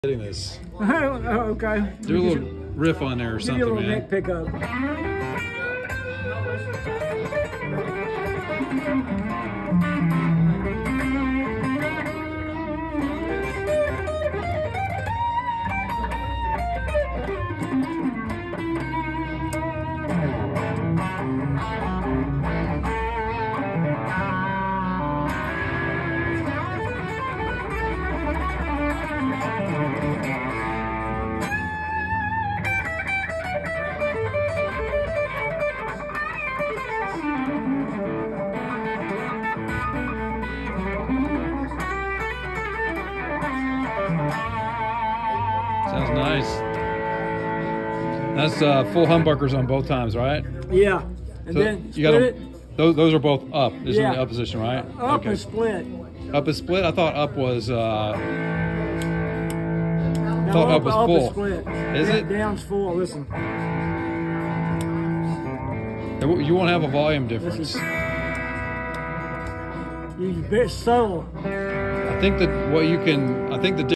Hitting this. Oh, okay. Do a little riff on there or something, Give you a little man. neck pickup. Sounds nice. That's full humbuckers on both times, right? Yeah. And So then you split got it. those are both up. This is in Yeah. the up position, right? Up Okay. and split. Up is split. I thought up was. No, Thought up was full. Is split. Is it? Down's full. Listen. You won't have a volume difference. You bet subtle. I think that what you can. I think the